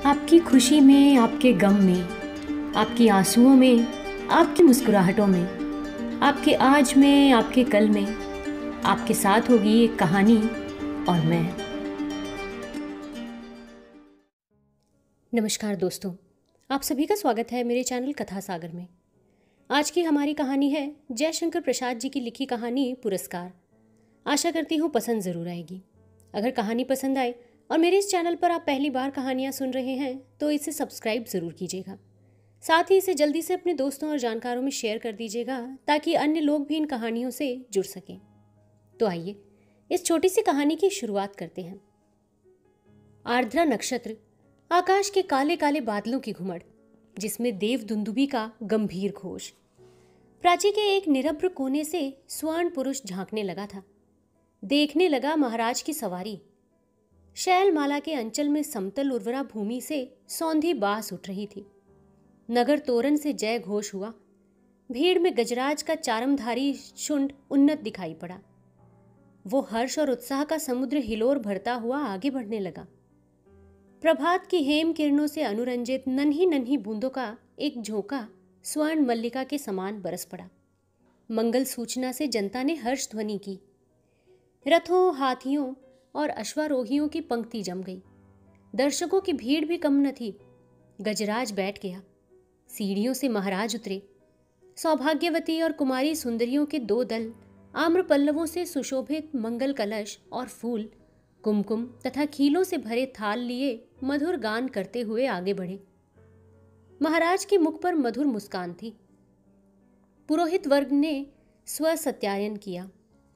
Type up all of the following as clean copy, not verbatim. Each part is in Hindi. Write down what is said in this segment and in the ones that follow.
आपकी खुशी में, आपके गम में, आपकी आंसुओं में, आपकी मुस्कुराहटों में, आपके आज में, आपके कल में, आपके साथ होगी एक कहानी और मैं। नमस्कार दोस्तों, आप सभी का स्वागत है मेरे चैनल कथा सागर में। आज की हमारी कहानी है जयशंकर प्रसाद जी की लिखी कहानी पुरस्कार। आशा करती हूँ पसंद ज़रूर आएगी। अगर कहानी पसंद आए और मेरे इस चैनल पर आप पहली बार कहानियाँ सुन रहे हैं तो इसे सब्सक्राइब ज़रूर कीजिएगा। साथ ही इसे जल्दी से अपने दोस्तों और जानकारों में शेयर कर दीजिएगा ताकि अन्य लोग भी इन कहानियों से जुड़ सकें। तो आइए इस छोटी सी कहानी की शुरुआत करते हैं। आर्द्रा नक्षत्र, आकाश के काले काले बादलों की घुमड़, जिसमें देव दुंदुभी का गंभीर घोष। प्राची के एक निरभ्र कोने से स्वर्ण पुरुष झांकने लगा था। देखने लगा महाराज की सवारी। शैलमाला के अंचल में समतल उर्वरा भूमि से सौंधी बास उठ रही थी। नगर तोरण से जय घोष हुआ। भीड़ में गजराज का चारमधारी शुंड उन्नत दिखाई पड़ा। वो हर्ष और उत्साह का समुद्र हिलोर भरता हुआ आगे बढ़ने लगा। प्रभात की हेम किरणों से अनुरंजित नन्ही नन्ही बूंदों का एक झोंका स्वर्ण मल्लिका के समान बरस पड़ा। मंगल सूचना से जनता ने हर्ष ध्वनि की। रथों, हाथियों और अश्वारोहियों की पंक्ति जम गई। दर्शकों की भीड़ भी कम न थी। गजराज बैठ गया। सीढ़ियों से महाराज उतरे। सौभाग्यवती और कुमारी सुंदरियों के दो दल आम्र पल्लवों से सुशोभित मंगल कलश और फूल, कुमकुम तथा खीलों से भरे थाल लिए मधुर गान करते हुए आगे बढ़े। महाराज के मुख पर मधुर मुस्कान थी। पुरोहित वर्ग ने स्वसत्यायन किया।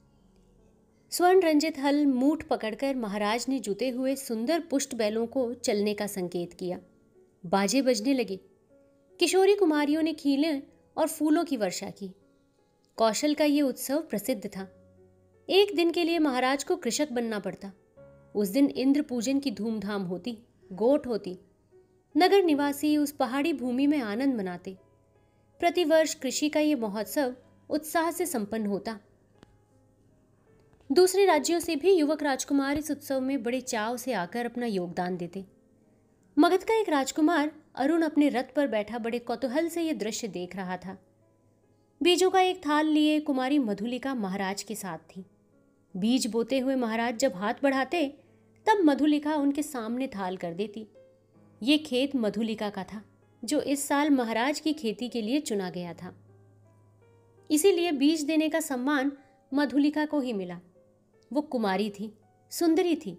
स्वर्ण रंजित हल मूठ पकड़कर महाराज ने जुते हुए सुंदर पुष्ट बैलों को चलने का संकेत किया। बाजे बजने लगे। किशोरी कुमारियों ने खीलें और फूलों की वर्षा की। कौशल का ये उत्सव प्रसिद्ध था। एक दिन के लिए महाराज को कृषक बनना पड़ता। उस दिन इंद्र पूजन की धूमधाम होती, गोठ होती। नगर निवासी उस पहाड़ी भूमि में आनंद मनाते। प्रतिवर्ष कृषि का ये महोत्सव उत्साह से संपन्न होता। दूसरे राज्यों से भी युवक राजकुमार इस उत्सव में बड़े चाव से आकर अपना योगदान देते। मगध का एक राजकुमार अरुण अपने रथ पर बैठा बड़े कौतूहल से यह दृश्य देख रहा था। बीजों का एक थाल लिए कुमारी मधुलिका महाराज के साथ थी। बीज बोते हुए महाराज जब हाथ बढ़ाते तब मधुलिका उनके सामने थाल कर देती। ये खेत मधुलिका का था, जो इस साल महाराज की खेती के लिए चुना गया था। इसीलिए बीज देने का सम्मान मधुलिका को ही मिला। वो कुमारी थी, सुंदरी थी।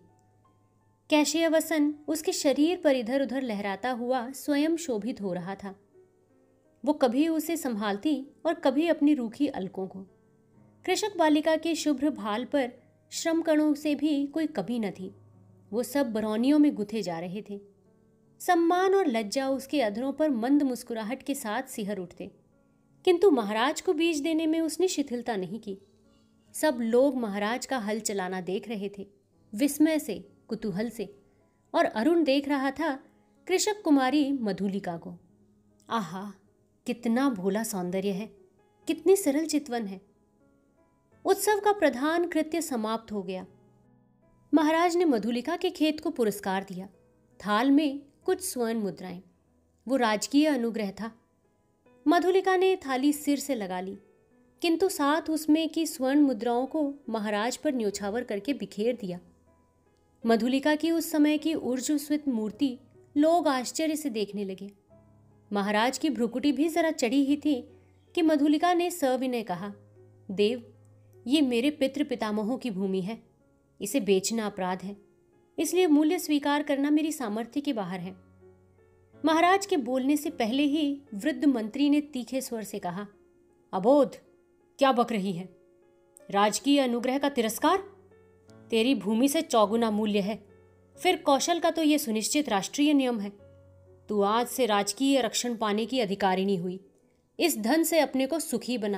कैशयवसन उसके शरीर पर इधर उधर लहराता हुआ स्वयं शोभित हो रहा था। वो कभी उसे संभालती और कभी अपनी रूखी अलकों को। कृषक बालिका के शुभ्र भाल पर श्रम कणों से भी कोई कमी न थी। वो सब बरौनियों में गुथे जा रहे थे। सम्मान और लज्जा उसके अधरों पर मंद मुस्कुराहट के साथ सिहर उठते। किंतु महाराज को बीज देने में उसने शिथिलता नहीं की। सब लोग महाराज का हल चलाना देख रहे थे, विस्मय से, कुतूहल से। और अरुण देख रहा था कृषक कुमारी मधुलिका को। आहा, कितना भोला सौंदर्य है, कितनी सरल चितवन है। उत्सव का प्रधान कृत्य समाप्त हो गया। महाराज ने मधुलिका के खेत को पुरस्कार दिया। थाल में कुछ स्वर्ण मुद्राएं। वो राजकीय अनुग्रह था। मधुलिका ने थाली सिर से लगा ली, किंतु साथ उसमें की स्वर्ण मुद्राओं को महाराज पर न्योछावर करके बिखेर दिया। मधुलिका की उस समय की ऊर्ज्वस्वित मूर्ति लोग आश्चर्य से देखने लगे। महाराज की भ्रुकुटी भी जरा चढ़ी ही थी कि मधुलिका ने सविनय कहा, देव, ये मेरे पितृ पितामहों की भूमि है। इसे बेचना अपराध है, इसलिए मूल्य स्वीकार करना मेरी सामर्थ्य के बाहर है। महाराज के बोलने से पहले ही वृद्ध मंत्री ने तीखे स्वर से कहा, अबोध, क्या बक रही है? राजकीय अनुग्रह का तिरस्कार? तेरी भूमि से चौगुना मूल्य है। फिर कौशल का तो यह सुनिश्चित राष्ट्रीय नियम है। तू आज से राजकीय रक्षण पाने की अधिकारिणी हुई। इस धन से अपने को सुखी बना।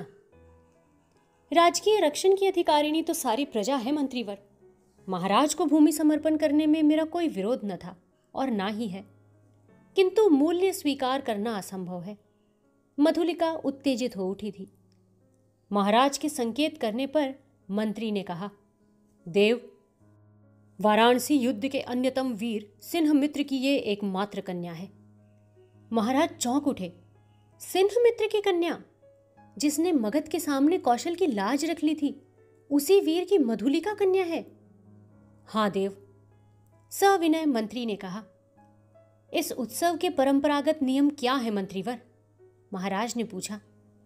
राजकीय रक्षण की अधिकारिणी तो सारी प्रजा है मंत्रीवर। महाराज को भूमि समर्पण करने में मेरा कोई विरोध न था और ना ही है, किंतु मूल्य स्वीकार करना असंभव है। मधुलिका उत्तेजित हो उठी थी। महाराज के संकेत करने पर मंत्री ने कहा, देव, वाराणसी युद्ध के अन्यतम वीर सिंहमित्र की ये एकमात्र कन्या है। महाराज चौंक उठे। सिंहमित्र की कन्या, जिसने मगध के सामने कौशल की लाज रख ली थी, उसी वीर की मधुलिका कन्या है? हाँ देव, सविनय मंत्री ने कहा। इस उत्सव के परंपरागत नियम क्या है मंत्रीवर? महाराज ने पूछा।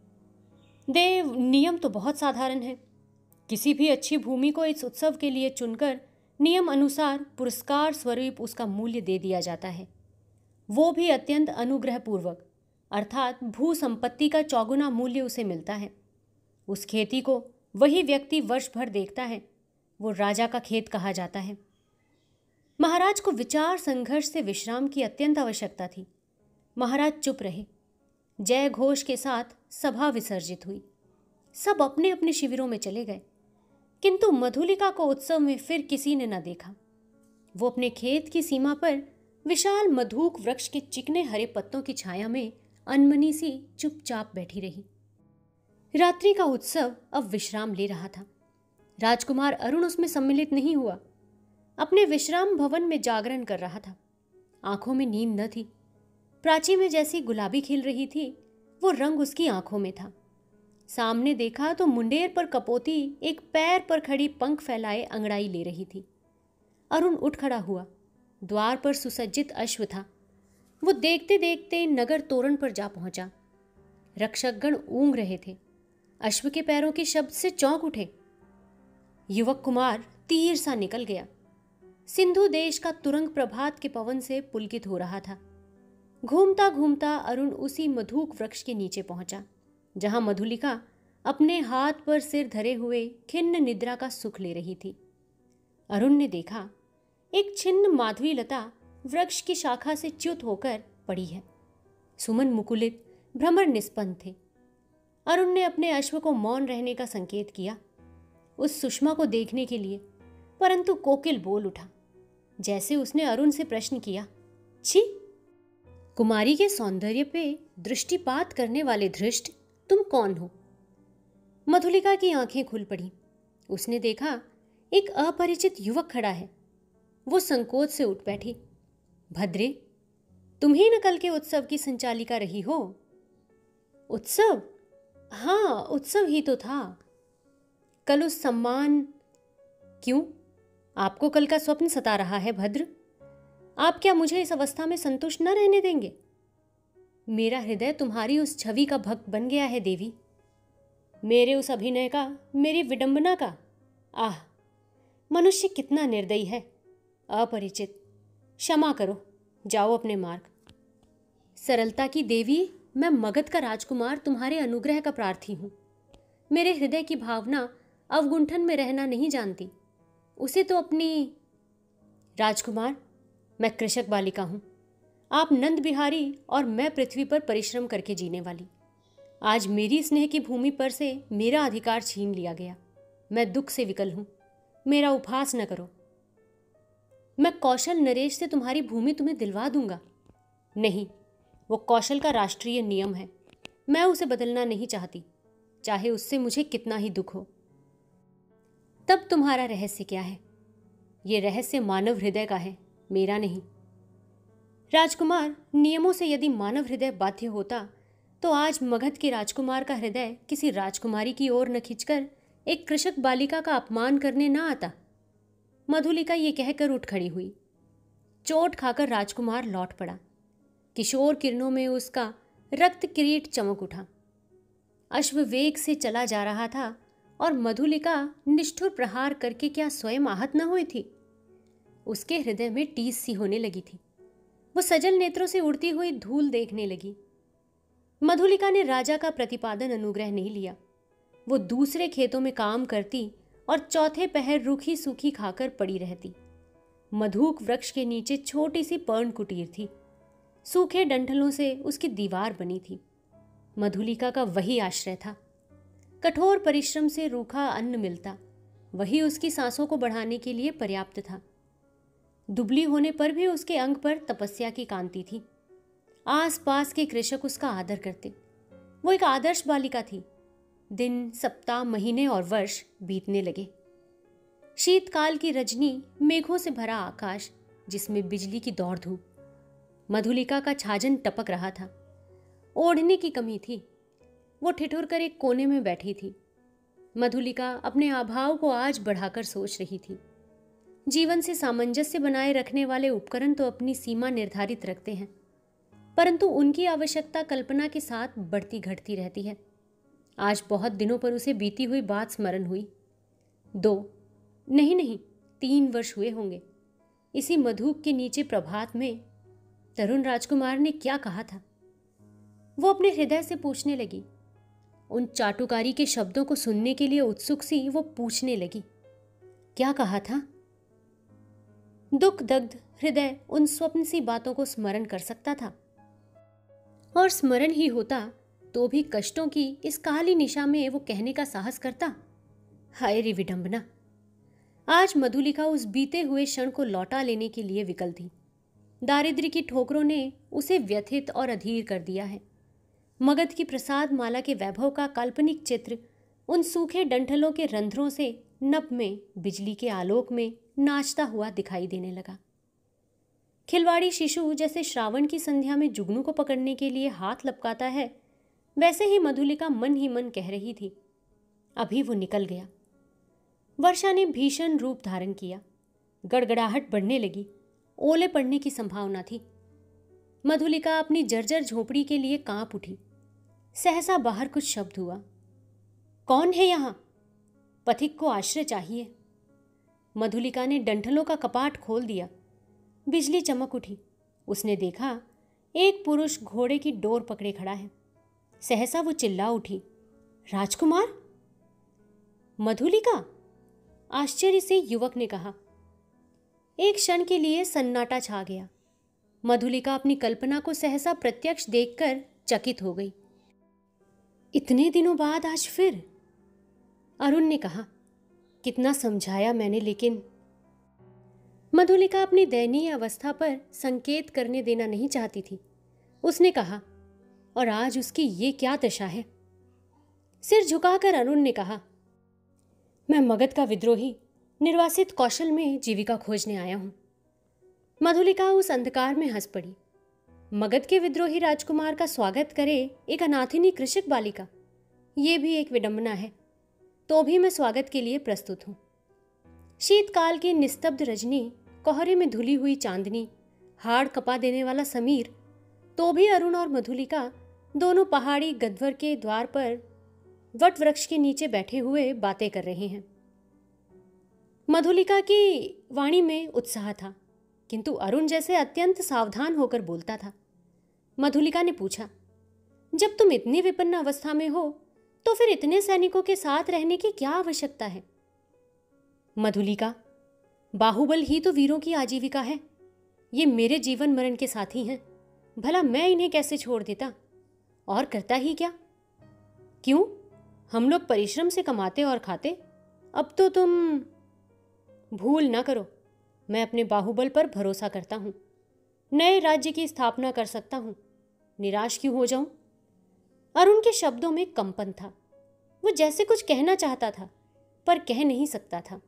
देव, नियम तो बहुत साधारण है। किसी भी अच्छी भूमि को इस उत्सव के लिए चुनकर नियम अनुसार पुरस्कार स्वरूप उसका मूल्य दे दिया जाता है, वो भी अत्यंत अनुग्रहपूर्वक, अर्थात भू संपत्ति का चौगुना मूल्य उसे मिलता है। उस खेती को वही व्यक्ति वर्ष भर देखता है, वो राजा का खेत कहा जाता है। महाराज को विचार संघर्ष से विश्राम की अत्यंत आवश्यकता थी। महाराज चुप रहे। जय घोष के साथ सभा विसर्जित हुई। सब अपने अपने शिविरों में चले गए, किंतु मधुलिका को उत्सव में फिर किसी ने न देखा। वो अपने खेत की सीमा पर विशाल मधुक वृक्ष के चिकने हरे पत्तों की छाया में अनमनी सी चुपचाप बैठी रही। रात्रि का उत्सव अब विश्राम ले रहा था। राजकुमार अरुण उसमें सम्मिलित नहीं हुआ। अपने विश्राम भवन में जागरण कर रहा था। आंखों में नींद न थी। प्राची में जैसी गुलाबी खिल रही थी, वो रंग उसकी आंखों में था। सामने देखा तो मुंडेर पर कपोती एक पैर पर खड़ी पंख फैलाए अंगड़ाई ले रही थी। अरुण उठ खड़ा हुआ। द्वार पर सुसज्जित अश्व था। वो देखते देखते नगर तोरण पर जा पहुंचा। रक्षकगण ऊँघ रहे थे। अश्व के पैरों के शब्द से चौंक उठे। युवक कुमार तीर सा निकल गया। सिंधु देश का तुरंग प्रभात के पवन से पुलकित हो रहा था। घूमता घूमता अरुण उसी मधुक वृक्ष के नीचे पहुंचा, जहां मधुलिका अपने हाथ पर सिर धरे हुए खिन्न निद्रा का सुख ले रही थी। अरुण ने देखा, एक छिन्न माधवी लता वृक्ष की शाखा से च्युत होकर पड़ी है। सुमन मुकुलित, भ्रमर निस्पंद थे। अरुण ने अपने अश्व को मौन रहने का संकेत किया उस सुषमा को देखने के लिए, परंतु कोकिल बोल उठा। जैसे उसने अरुण से प्रश्न किया, छी, कुमारी के सौंदर्य पे दृष्टिपात करने वाले धृष्ट तुम कौन हो? मधुलिका की आंखें खुल पड़ी। उसने देखा एक अपरिचित युवक खड़ा है। वो संकोच से उठ बैठी। भद्रे, तुम ही न कल के उत्सव की संचालिका रही हो? उत्सव? हाँ, उत्सव ही तो था। कल उस सम्मान। क्यों, आपको कल का स्वप्न सता रहा है भद्र? आप क्या मुझे इस अवस्था में संतुष्ट न रहने देंगे? मेरा हृदय तुम्हारी उस छवि का भक्त बन गया है देवी। मेरे उस अभिनय का, मेरी विडंबना का। आह, मनुष्य कितना निर्दयी है, अपरिचित। क्षमा करो, जाओ अपने मार्ग। सरलता की देवी, मैं मगध का राजकुमार तुम्हारे अनुग्रह का प्रार्थी हूं। मेरे हृदय की भावना अवगुंठन में रहना नहीं जानती। उसे तो अपनी। राजकुमार, मैं कृषक बालिका हूं। आप नंद बिहारी और मैं पृथ्वी पर परिश्रम करके जीने वाली। आज मेरी स्नेह की भूमि पर से मेरा अधिकार छीन लिया गया। मैं दुख से विकल हूं। मेरा उपहास न करो। मैं कौशल नरेश से तुम्हारी भूमि तुम्हें दिलवा दूंगा। नहीं, वो कौशल का राष्ट्रीय नियम है। मैं उसे बदलना नहीं चाहती, चाहे उससे मुझे कितना ही दुख हो। तब तुम्हारा रहस्य क्या है? ये रहस्य मानव हृदय का है, मेरा नहीं। राजकुमार, नियमों से यदि मानव हृदय बाध्य होता तो आज मगध के राजकुमार का हृदय किसी राजकुमारी की ओर न खिंचकर एक कृषक बालिका का अपमान करने न आता। मधुलिका ये कहकर उठ खड़ी हुई। चोट खाकर राजकुमार लौट पड़ा। किशोर किरणों में उसका रक्त किरीट चमक उठा। अश्व वेग से चला जा रहा था और मधुलिका निष्ठुर प्रहार करके क्या स्वयं आहत न हुई थी? उसके हृदय में टीस सी होने लगी थी। वो सजल नेत्रों से उड़ती हुई धूल देखने लगी। मधुलिका ने राजा का प्रतिपादन अनुग्रह नहीं लिया। वो दूसरे खेतों में काम करती और चौथे पहर रूखी सूखी खाकर पड़ी रहती। मधुक वृक्ष के नीचे छोटी सी पर्ण कुटीर थी। सूखे डंठलों से उसकी दीवार बनी थी। मधुलिका का वही आश्रय था। कठोर परिश्रम से रूखा अन्न मिलता, वही उसकी सांसों को बढ़ाने के लिए पर्याप्त था। दुबली होने पर भी उसके अंग पर तपस्या की कांति थी। आसपास के कृषक उसका आदर करते। वो एक आदर्श बालिका थी। दिन, सप्ताह, महीने और वर्ष बीतने लगे। शीतकाल की रजनी, मेघों से भरा आकाश जिसमें बिजली की दौड़ धूप। मधुलिका का छाजन टपक रहा था। ओढ़ने की कमी थी। वो ठिठुर कर एक कोने में बैठी थी। मधुलिका अपने अभाव को आज बढ़ाकर सोच रही थी। जीवन से सामंजस्य बनाए रखने वाले उपकरण तो अपनी सीमा निर्धारित रखते हैं, परंतु उनकी आवश्यकता कल्पना के साथ बढ़ती घटती रहती है। आज बहुत दिनों पर उसे बीती हुई बात स्मरण हुई। 2 नहीं 3 वर्ष हुए होंगे। इसी मधुप के नीचे प्रभात में तरुण राजकुमार ने क्या कहा था? वो अपने हृदय से पूछने लगी। उन चाटुकारी के शब्दों को सुनने के लिए उत्सुक सी वो पूछने लगी, क्या कहा था? दुख दग्ध हृदय उन स्वप्न सी बातों को स्मरण कर सकता था, और स्मरण ही होता तो भी कष्टों की इस काली निशा में वो कहने का साहस करता। हाय रे विडंबना! आज मधुलिका उस बीते हुए क्षण को लौटा लेने के लिए विकल थी। दारिद्र्य की ठोकरों ने उसे व्यथित और अधीर कर दिया है। मगध की प्रसाद माला के वैभव का काल्पनिक चित्र उन सूखे डंठलों के रंध्रों से नभ में बिजली के आलोक में नाचता हुआ दिखाई देने लगा। खिलवाड़ी शिशु जैसे श्रावण की संध्या में जुगनू को पकड़ने के लिए हाथ लपकाता है, वैसे ही मधुलिका मन ही मन कह रही थी, अभी वो निकल गया। वर्षा ने भीषण रूप धारण किया। गड़गड़ाहट बढ़ने लगी। ओले पड़ने की संभावना थी। मधुलिका अपनी जर्जर झोपड़ी के लिए कांप उठी। सहसा बाहर कुछ शब्द हुआ। कौन है यहां? पथिक को आश्रय चाहिए। मधुलिका ने डंठलों का कपाट खोल दिया। बिजली चमक उठी। उसने देखा एक पुरुष घोड़े की डोर पकड़े खड़ा है। सहसा वो चिल्ला उठी, राजकुमार? मधुलिका? आश्चर्य से युवक ने कहा। एक क्षण के लिए सन्नाटा छा गया। मधुलिका अपनी कल्पना को सहसा प्रत्यक्ष देखकर चकित हो गई। इतने दिनों बाद आज फिर? अरुण ने कहा। कितना समझाया मैंने, लेकिन मधुलिका अपनी दयनीय अवस्था पर संकेत करने देना नहीं चाहती थी। उसने कहा, और आज उसकी ये क्या दशा है? सिर झुकाकर अरुण ने कहा, मैं मगध का विद्रोही निर्वासित कौशल में जीविका खोजने आया हूं। मधुलिका उस अंधकार में हंस पड़ी। मगध के विद्रोही राजकुमार का स्वागत करे एक अनाथिनी कृषक बालिका, ये भी एक विडंबना है। तो भी मैं स्वागत के लिए प्रस्तुत हूं। शीतकाल की निस्तब्ध रजनी, कोहरे में धुली हुई चांदनी, हाड़ कपा देने वाला समीर, तो भी अरुण और मधुलिका दोनों पहाड़ी गद्वर के द्वार पर वट वृक्ष के नीचे बैठे हुए बातें कर रहे हैं। मधुलिका की वाणी में उत्साह था, किंतु अरुण जैसे अत्यंत सावधान होकर बोलता था। मधुलिका ने पूछा, जब तुम इतनी विपन्न अवस्था में हो तो फिर इतने सैनिकों के साथ रहने की क्या आवश्यकता है? मधुलिका, बाहुबल ही तो वीरों की आजीविका है। ये मेरे जीवन मरण के साथी हैं। भला मैं इन्हें कैसे छोड़ देता? और करता ही क्या? क्यों? हम लोग परिश्रम से कमाते और खाते। अब तो तुम भूल ना करो, मैं अपने बाहुबल पर भरोसा करता हूं। नए राज्य की स्थापना कर सकता हूं। निराश क्यों हो जाऊं? अरुण के शब्दों में कंपन था। वो जैसे कुछ कहना चाहता था पर कह नहीं सकता था।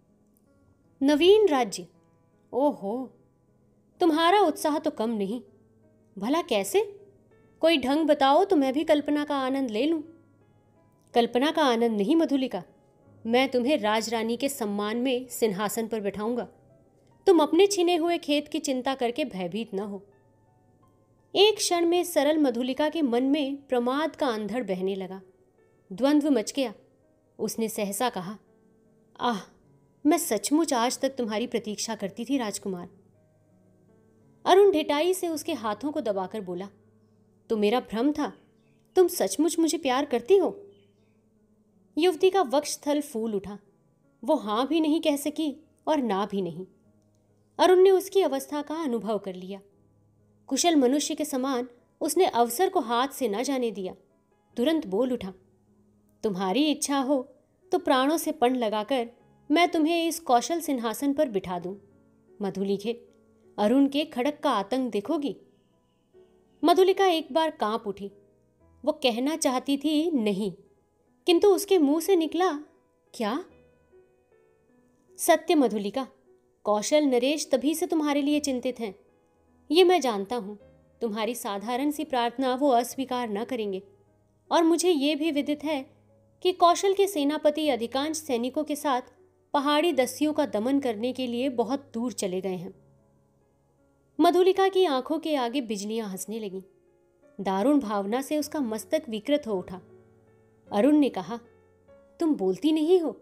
नवीन राज्य? ओहो, तुम्हारा उत्साह तो कम नहीं। भला कैसे? कोई ढंग बताओ तो मैं भी कल्पना का आनंद ले लूं। कल्पना का आनंद नहीं मधुलिका, मैं तुम्हें राजरानी के सम्मान में सिंहासन पर बैठाऊंगा। तुम अपने छिने हुए खेत की चिंता करके भयभीत न हो। एक क्षण में सरल मधुलिका के मन में प्रमाद का अंधड़ बहने लगा। द्वंद्व मच गया। उसने सहसा कहा, आह, मैं सचमुच आज तक तुम्हारी प्रतीक्षा करती थी राजकुमार। अरुण ढिठाई से उसके हाथों को दबाकर बोला, तो मेरा भ्रम था। तुम सचमुच मुझे प्यार करती हो? युवती का वक्षस्थल फूल उठा। वो हां भी नहीं कह सकी और ना भी नहीं। अरुण ने उसकी अवस्था का अनुभव कर लिया। कुशल मनुष्य के समान उसने अवसर को हाथ से न जाने दिया। तुरंत बोल उठा, तुम्हारी इच्छा हो तो प्राणों से पण लगाकर मैं तुम्हें इस कौशल सिंहासन पर बिठा दूं। मधुलिके, अरुण के खड़क का आतंक देखोगी? मधुलिका एक बार कांप उठी। वो कहना चाहती थी नहीं, किंतु उसके मुंह से निकला क्या? सत्य मधुलिका, कौशल नरेश तभी से तुम्हारे लिए चिंतित हैं। ये मैं जानता हूं। तुम्हारी साधारण सी प्रार्थना वो अस्वीकार न करेंगे। और मुझे ये भी विदित है कि कौशल के सेनापति अधिकांश सैनिकों के साथ पहाड़ी दस्युओं का दमन करने के लिए बहुत दूर चले गए हैं। मधुलिका की आंखों के आगे बिजलियां हंसने लगीं। दारुण भावना से उसका मस्तक विकृत हो उठा। अरुण ने कहा, तुम बोलती नहीं हो।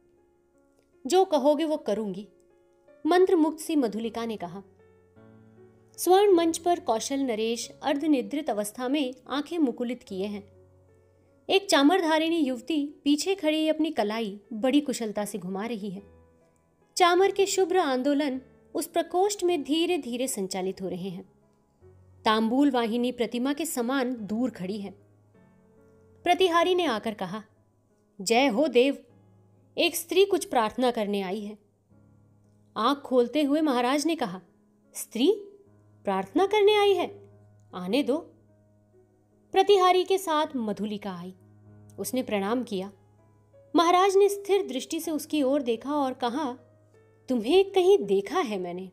जो कहोगे वो करूंगी, मंत्र मुक्त सी मधुलिका ने कहा। स्वर्ण मंच पर कौशल नरेश अर्धनिद्रित अवस्था में आंखें मुकुलित किए हैं। एक चामरधारिणी युवती पीछे खड़ी अपनी कलाई बड़ी कुशलता से घुमा रही है। चामर के शुभ्र आंदोलन उस प्रकोष्ठ में धीरे धीरे संचालित हो रहे हैं। तांबूल वाहिनी प्रतिमा के समान दूर खड़ी है। प्रतिहारी ने आकर कहा, जय हो देव, एक स्त्री कुछ प्रार्थना करने आई है। आंख खोलते हुए महाराज ने कहा, स्त्री प्रार्थना करने आई है? आने दो। प्रतिहारी के साथ मधुलिका आई। उसने प्रणाम किया। महाराज ने स्थिर दृष्टि से उसकी ओर देखा और कहा, तुम्हें कहीं देखा है मैंने।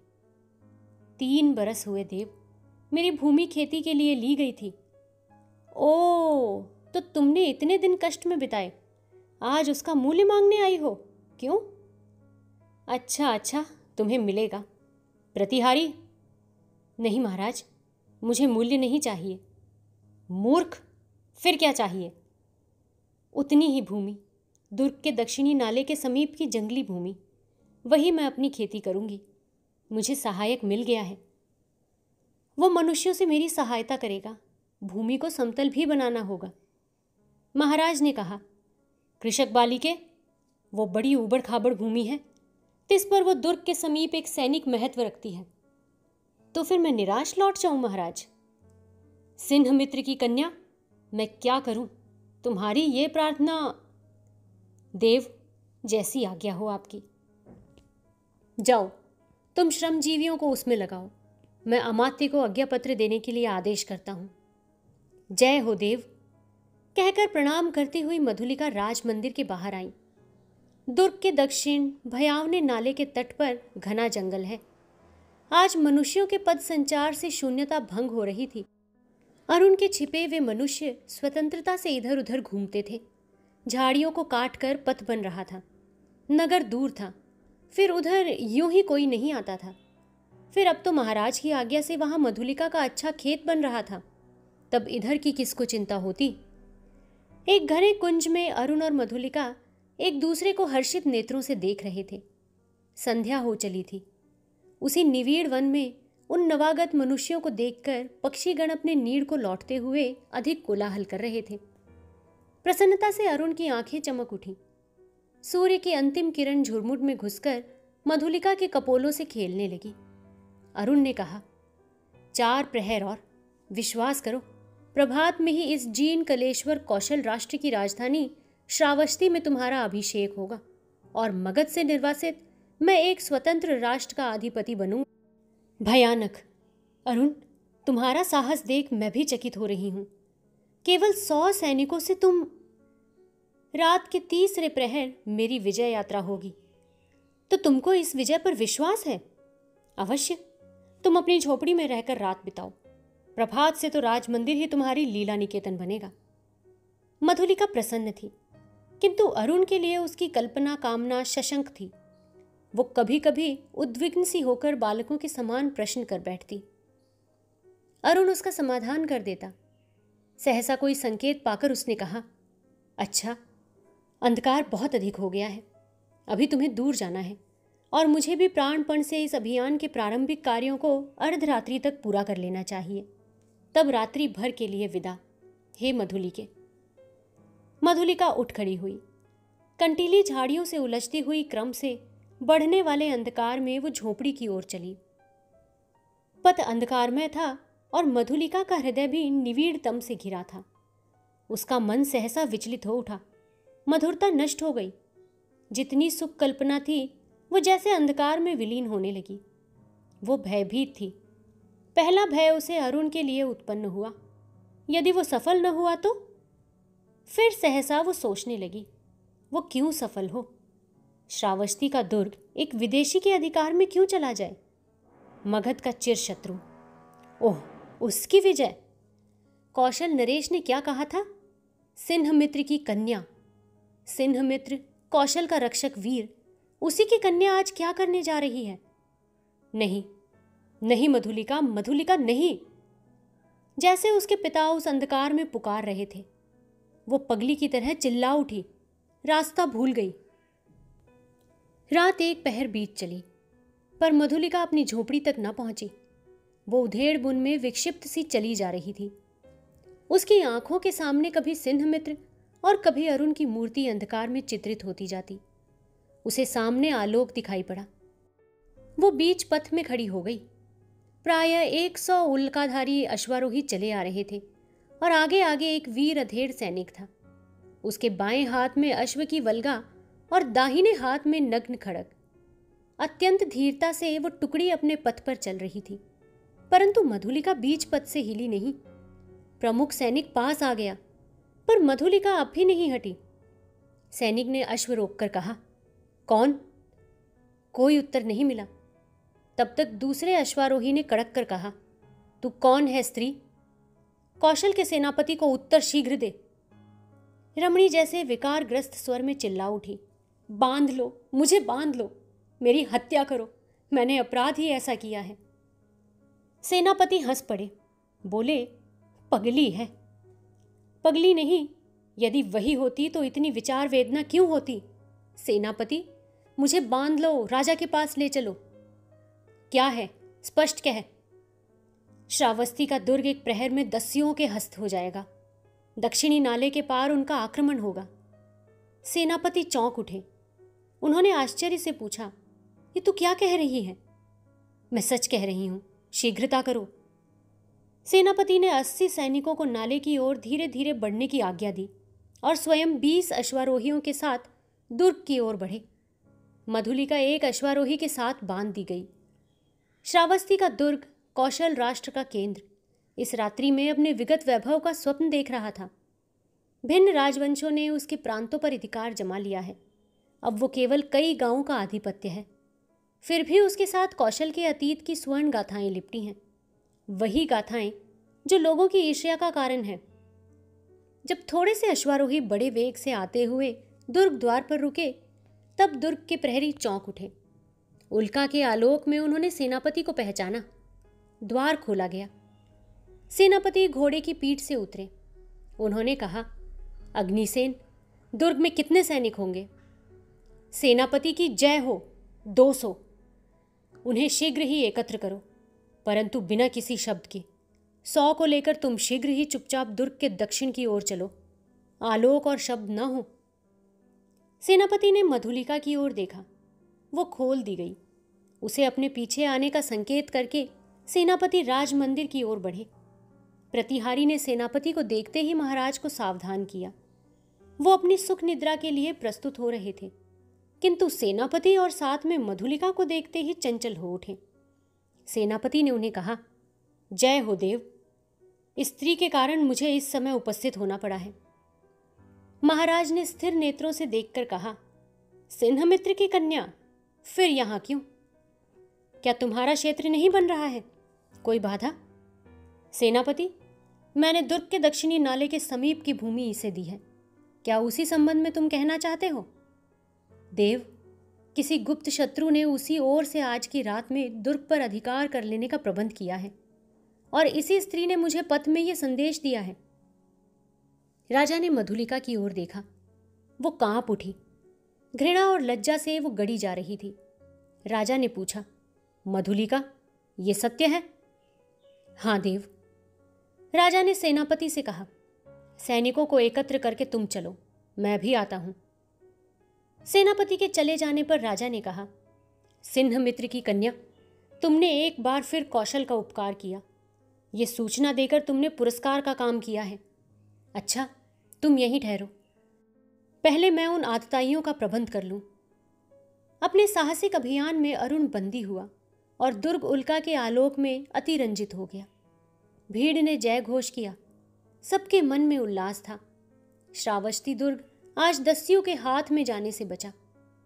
3 बरस हुए देव, मेरी भूमि खेती के लिए ली गई थी। ओ, तो तुमने इतने दिन कष्ट में बिताए, आज उसका मूल्य मांगने आई हो? क्यों? अच्छा, तुम्हें मिलेगा। प्रतिहारी, नहीं महाराज, मुझे मूल्य नहीं चाहिए। मूर्ख, फिर क्या चाहिए? उतनी ही भूमि, दुर्ग के दक्षिणी नाले के समीप की जंगली भूमि, वही मैं अपनी खेती करूंगी। मुझे सहायक मिल गया है। वो मनुष्यों से मेरी सहायता करेगा। भूमि को समतल भी बनाना होगा। महाराज ने कहा, कृषक बालिके, वो बड़ी उबड़ खाबड़ भूमि है, तिस पर वो दुर्ग के समीप एक सैनिक महत्व रखती है। तो फिर मैं निराश लौट जाऊं महाराज? सिंह मित्र की कन्या, मैं क्या करूं? तुम्हारी ये प्रार्थना। देव, जैसी आज्ञा हो आपकी। जाओ, तुम श्रमजीवियों को उसमें लगाओ। मैं अमात्य को आज्ञापत्र देने के लिए आदेश करता हूं। जय हो देव, कहकर प्रणाम करती हुई मधुलिका राज मंदिर के बाहर आई। दुर्ग के दक्षिण भयावने नाले के तट पर घना जंगल है। आज मनुष्यों के पद संचार से शून्यता भंग हो रही थी। अरुण के छिपे हुए मनुष्य स्वतंत्रता से इधर उधर घूमते थे। झाड़ियों को काटकर पथ बन रहा था। नगर दूर था, फिर उधर यूं ही कोई नहीं आता था। फिर अब तो महाराज की आज्ञा से वहां मधुलिका का अच्छा खेत बन रहा था। तब इधर की किसको चिंता होती? एक घने कुंज में अरुण और मधुलिका एक दूसरे को हर्षित नेत्रों से देख रहे थे। संध्या हो चली थी। उसी निविड़ वन में उन नवागत मनुष्यों को देखकर पक्षीगण अपने नीड़ को लौटते हुए अधिक कोलाहल कर रहे थे। प्रसन्नता से अरुण की आंखें चमक उठीं। सूर्य की अंतिम किरण झुरमुट में घुसकर मधुलिका के कपोलों से खेलने लगी। अरुण ने कहा, 4 प्रहर और, विश्वास करो, प्रभात में ही इस जीन कलेश्वर कौशल राष्ट्र की राजधानी श्रावस्ती में तुम्हारा अभिषेक होगा और मगध से निर्वासित मैं एक स्वतंत्र राष्ट्र का अधिपति बनूं। भयानक! अरुण, तुम्हारा साहस देख मैं भी चकित हो रही हूं। केवल 100 सैनिकों से तुम। रात के तीसरे प्रहर मेरी विजय यात्रा होगी। तो तुमको इस विजय पर विश्वास है? अवश्य। तुम अपनी झोपड़ी में रहकर रात बिताओ। प्रभात से तो राज मंदिर ही तुम्हारी लीला निकेतन बनेगा। मधुलिका प्रसन्न थी, किंतु अरुण के लिए उसकी कल्पना कामना सशंक थी। वो कभी कभी उद्विग्न सी होकर बालकों के समान प्रश्न कर बैठती। अरुण उसका समाधान कर देता। सहसा कोई संकेत पाकर उसने कहा, अच्छा, अंधकार बहुत अधिक हो गया है। अभी तुम्हें दूर जाना है और मुझे भी प्राणपण से इस अभियान के प्रारंभिक कार्यों को अर्धरात्रि तक पूरा कर लेना चाहिए। तब रात्रि भर के लिए विदा। हे मधुलिके। मधुलिका उठ खड़ी हुई। कंटीली झाड़ियों से उलझती हुई क्रम से बढ़ने वाले अंधकार में वो झोपड़ी की ओर चली। पथ अंधकारमय था और मधुलिका का हृदय भी निविड़तम से घिरा था। उसका मन सहसा विचलित हो उठा। मधुरता नष्ट हो गई। जितनी सुख कल्पना थी वो जैसे अंधकार में विलीन होने लगी। वो भयभीत थी। पहला भय उसे अरुण के लिए उत्पन्न हुआ। यदि वो सफल न हुआ तो? फिर सहसा वो सोचने लगी, वो क्यों सफल हो? श्रावस्ती का दुर्ग एक विदेशी के अधिकार में क्यों चला जाए? मगध का चिर शत्रु, ओह उसकी विजय! कौशल नरेश ने क्या कहा था? सिंहमित्र की कन्या। सिंहमित्र कौशल का रक्षक वीर, उसी की कन्या आज क्या करने जा रही है? नहीं नहीं मधुलिका, मधुलिका नहीं। जैसे उसके पिता उस अंधकार में पुकार रहे थे, वो पगली की तरह चिल्ला उठी, रास्ता भूल गई। रात एक पहर बीत चली, पर मधुलिका अपनी झोपड़ी तक न पहुंची। वो उधेड़ बुन में विक्षिप्त सी चली जा रही थी। उसकी आंखों के सामने कभी सिंहमित्र और कभी अरुण की मूर्ति अंधकार में चित्रित होती जाती। उसे सामने आलोक दिखाई पड़ा। वो बीच पथ में खड़ी हो गई। प्रायः 100 उल्काधारी अश्वारोही चले आ रहे थे और आगे आगे एक वीर अधेड़ सैनिक था। उसके बाएं हाथ में अश्व की वल्गा और दाहिने हाथ में नग्न खड़ग। अत्यंत धीरता से वो टुकड़ी अपने पथ पर चल रही थी, परंतु मधुलिका बीच पथ से हिली नहीं। प्रमुख सैनिक पास आ गया, पर मधुलिका अब भी नहीं हटी। सैनिक ने अश्व रोककर कहा, कौन? कोई उत्तर नहीं मिला। तब तक दूसरे अश्वारोही ने कड़क कर कहा, तू कौन है स्त्री? कौशल के सेनापति को उत्तर शीघ्र दे। रमणी जैसे विकारग्रस्त स्वर में चिल्ला उठी, बांध लो, मुझे बांध लो, मेरी हत्या करो, मैंने अपराध ही ऐसा किया है। सेनापति हंस पड़े, बोले, पगली है। पगली नहीं, यदि वही होती तो इतनी विचार वेदना क्यों होती? सेनापति, मुझे बांध लो, राजा के पास ले चलो। क्या है, स्पष्ट कह। श्रावस्ती का दुर्ग एक प्रहर में दस्युओं के हस्त हो जाएगा। दक्षिणी नाले के पार उनका आक्रमण होगा। सेनापति चौंक उठे। उन्होंने आश्चर्य से पूछा, ये तू क्या कह रही है? मैं सच कह रही हूं, शीघ्रता करो। सेनापति ने 80 सैनिकों को नाले की ओर धीरे धीरे बढ़ने की आज्ञा दी और स्वयं 20 अश्वारोहियों के साथ दुर्ग की ओर बढ़े। मधुलिका एक अश्वारोही के साथ बांध दी गई। श्रावस्ती का दुर्ग कौशल राष्ट्र का केंद्र इस रात्रि में अपने विगत वैभव का स्वप्न देख रहा था। भिन्न राजवंशों ने उसके प्रांतों पर अधिकार जमा लिया है। अब वो केवल कई गांवों का आधिपत्य है। फिर भी उसके साथ कौशल के अतीत की स्वर्ण गाथाएं लिपटी हैं, वही गाथाएं जो लोगों की ईर्ष्या का कारण है। जब थोड़े से अश्वारोही बड़े वेग से आते हुए दुर्ग द्वार पर रुके, तब दुर्ग के प्रहरी चौंक उठे। उल्का के आलोक में उन्होंने सेनापति को पहचाना। द्वार खोला गया। सेनापति घोड़े की पीठ से उतरे। उन्होंने कहा, अग्निसेन, दुर्ग में कितने सैनिक होंगे? सेनापति की जय हो। 200। उन्हें शीघ्र ही एकत्र करो, परंतु बिना किसी शब्द के। 100 को लेकर तुम शीघ्र ही चुपचाप दुर्ग के दक्षिण की ओर चलो। आलोक और शब्द न हो। सेनापति ने मधुलिका की ओर देखा। वो खोल दी गई। उसे अपने पीछे आने का संकेत करके सेनापति राज मंदिर की ओर बढ़े। प्रतिहारी ने सेनापति को देखते ही महाराज को सावधान किया। वो अपनी सुख निद्रा के लिए प्रस्तुत हो रहे थे, किंतु सेनापति और साथ में मधुलिका को देखते ही चंचल हो उठे। सेनापति ने उन्हें कहा, जय हो देव, स्त्री के कारण मुझे इस समय उपस्थित होना पड़ा है। महाराज ने स्थिर नेत्रों से देखकर कहा, सिंहमित्र की कन्या, फिर यहां क्यों? क्या तुम्हारा क्षेत्र नहीं बन रहा है? कोई बाधा? सेनापति, मैंने दुर्ग के दक्षिणी नाले के समीप की भूमि इसे दी है। क्या उसी संबंध में तुम कहना चाहते हो? देव, किसी गुप्त शत्रु ने उसी ओर से आज की रात में दुर्ग पर अधिकार कर लेने का प्रबंध किया है, और इसी स्त्री ने मुझे पत्र में यह संदेश दिया है। राजा ने मधुलिका की ओर देखा। वो कांप उठी। घृणा और लज्जा से वो गड़ी जा रही थी। राजा ने पूछा, मधुलिका, ये सत्य है? हाँ देव। राजा ने सेनापति से कहा, सैनिकों को एकत्र करके तुम चलो, मैं भी आता हूं। सेनापति के चले जाने पर राजा ने कहा, सिंहमित्र की कन्या, तुमने एक बार फिर कौशल का उपकार किया। ये सूचना देकर तुमने पुरस्कार का काम किया है। अच्छा, तुम यहीं ठहरो, पहले मैं उन आतताइयों का प्रबंध कर लूं। अपने साहसिक अभियान में अरुण बंदी हुआ और दुर्ग उल्का के आलोक में अति रंजित हो गया। भीड़ ने जय घोष किया। सबके मन में उल्लास था। श्रावस्ती दुर्ग आज दस्युओं के हाथ में जाने से बचा।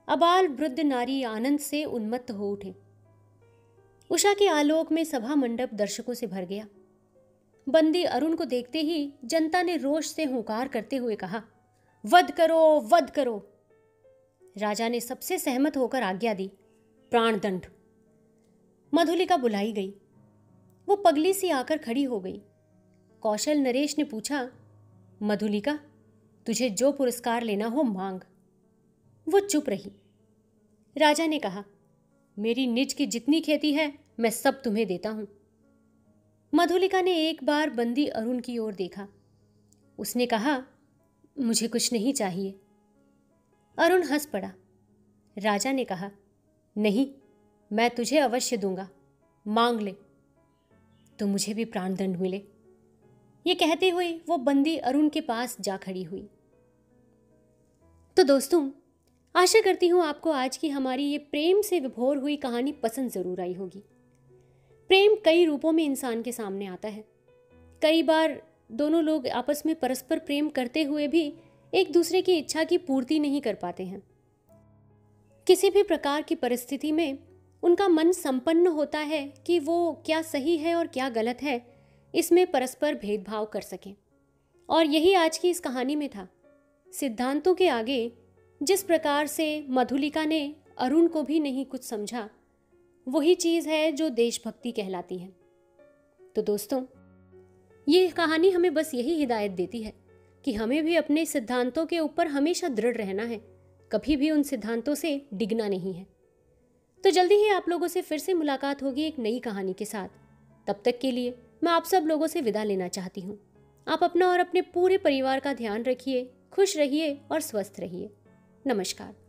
अबाल वृद्ध नारी आनंद से उन्मत्त हो उठे। उषा के आलोक में सभा मंडप दर्शकों से भर गया। बंदी अरुण को देखते ही जनता ने रोष से हुंकार करते हुए कहा, वध करो, वध करो। राजा ने सबसे सहमत होकर आज्ञा दी, प्राणदंड। मधुलिका बुलाई गई। वो पगली सी आकर खड़ी हो गई। कौशल नरेश ने पूछा, मधुलिका, तुझे जो पुरस्कार लेना हो मांग। वो चुप रही। राजा ने कहा, मेरी निज की जितनी खेती है मैं सब तुम्हें देता हूं। मधुलिका ने एक बार बंदी अरुण की ओर देखा। उसने कहा, मुझे कुछ नहीं चाहिए। अरुण हंस पड़ा। राजा ने कहा, नहीं, मैं तुझे अवश्य दूंगा, मांग ले, तो मुझे भी प्राणदंड मिले। ये कहते हुए वो बंदी अरुण के पास जा खड़ी हुई। तो दोस्तों, आशा करती हूँ आपको आज की हमारी ये प्रेम से विभोर हुई कहानी पसंद ज़रूर आई होगी। प्रेम कई रूपों में इंसान के सामने आता है। कई बार दोनों लोग आपस में परस्पर प्रेम करते हुए भी एक दूसरे की इच्छा की पूर्ति नहीं कर पाते हैं। किसी भी प्रकार की परिस्थिति में उनका मन संपन्न होता है कि वो क्या सही है और क्या गलत है, इसमें परस्पर भेदभाव कर सकें। और यही आज की इस कहानी में था। सिद्धांतों के आगे जिस प्रकार से मधुलिका ने अरुण को भी नहीं कुछ समझा, वही चीज़ है जो देशभक्ति कहलाती है। तो दोस्तों, ये कहानी हमें बस यही हिदायत देती है कि हमें भी अपने सिद्धांतों के ऊपर हमेशा दृढ़ रहना है, कभी भी उन सिद्धांतों से डिगना नहीं है। तो जल्दी ही आप लोगों से फिर से मुलाकात होगी एक नई कहानी के साथ। तब तक के लिए मैं आप सब लोगों से विदा लेना चाहती हूँ। आप अपना और अपने पूरे परिवार का ध्यान रखिए, खुश रहिए और स्वस्थ रहिए। नमस्कार।